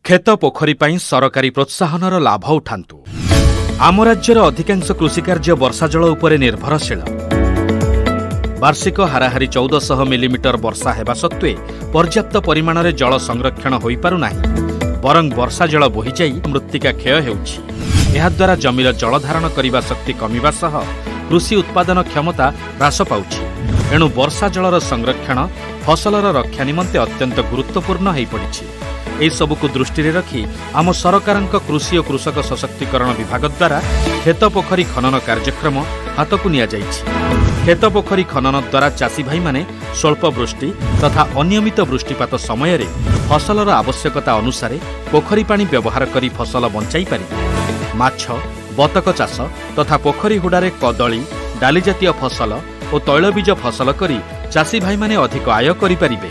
खेत पोखरी पाई सरकारी प्रोत्साहनर लाभ उठांतु। आम राज्यर अधिकांश कृषिकार्य वर्षा जल उपरे निर्भरशील। वार्षिक हाराहारी 1400 मिलीमीटर वर्षा हेबा सत्वे पर्याप्त परिमाण में जल संरक्षण हो पारुनाही, बरं वर्षा जल बोही जाई मृत्तिका क्षय हेउछि। एहा द्वारा जमीर जल धारण करिबा शक्ति कमिबा सह कृषि उत्पादन क्षमता ह्रास पाउछि। एणु वर्षा जलर संरक्षण फसलर रक्षा निमंते अत्यंत गुरुत्वपूर्ण हो पड़िछि। एहि सबुकु दृष्टि रखी आम सरकारक कृषि और कृषक सशक्तिकरण विभाग द्वारा खेत पोखरी खनन कार्यक्रम हाथकु निया जाइछि। खेत पोखरी खनन द्वारा चाषी भाई माने स्वल्प वृष्टि तथा अनियमित वृष्टिपात समय रे फसलर आवश्यकता अनुसार पोखरी पानी व्यवहार करी फसल बंचाई पारिबे। माछ बतक चाष तथा पोखरी हुडारे कदली डाली जातीय फसल और तैलबीज फसल करी चाषी भाई माने अधिक आय करि पारिबे।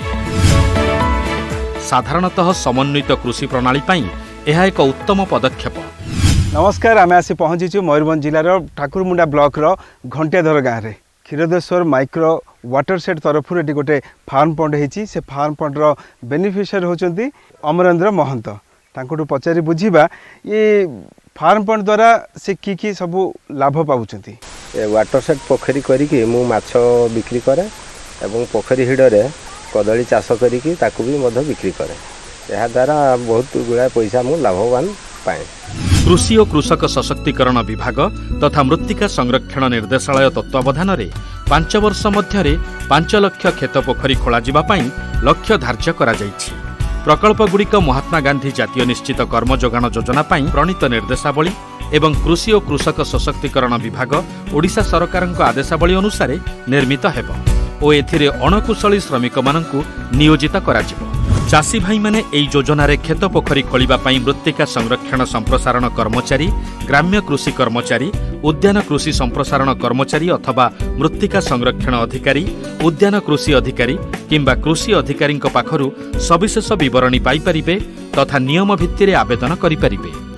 साधारणतः समन्वित कृषि प्रणाली पाई यह एक उत्तम पदक्षेप। नमस्कार, आम आसी पहुँचीचु मयूरभंज जिलार ठाकुरमुंडा ब्लॉक रो घंटियाधर गाँव में क्षीरदेश्वर माइक्रो वाटर सेट तरफ ये गोटे फार्म पंड होती। से फार्म पंड रो बेनिफिशियरी होचंती अमरेंद्र महंत। तांकोटू पचारि बुझीबा ये फार्म पंड द्वारा से की सब लाभ पाउचंती। वाटर सेट पोखरी करिकी मु माछ बिक्री करे एवं पोखरी हिडरे कदली चाष करिकी ताकू भी मध्य बिक्री करे। यह द्वारा बहुत गुड़ा पैसा मु लाभवान पाए। कृषि और कृषक सशक्तिकरण विभाग तथा मृत्तिका संरक्षण निर्देशालय तत्वावधान में 5 वर्ष मध्य 5 लाख खेत पोखरी खोल लक्ष्य धार्य करा जाइछि। प्रकल्पगुड़िक महात्मा गांधी जातीय निश्चित कर्म जोगाण योजना प्रणीत निर्देशावली एवं कृषि और कृषक सशक्तिकरण विभाग ओडिशा सरकार आदेशावली अनुसार निर्मित हेब और एथिरे अणकुशली श्रमिक मानकु नियोजित कराजिबो। चाषी भाई माने एई योजना रे खेत पोखरी खोलिबा पई मृत्तिका संरक्षण संप्रसारण कर्मचारी, ग्राम्य कृषि कर्मचारी, उद्यान कृषि संप्रसारण कर्मचारी अथवा मृत्तिका संरक्षण अधिकारी, उद्यान कृषि अधिकारी किंबा कृषि अधिकारी पाखरु सविशेष विवरणी पाई परिबे तथा नियम भित्तिरे आवेदन करि परिबे।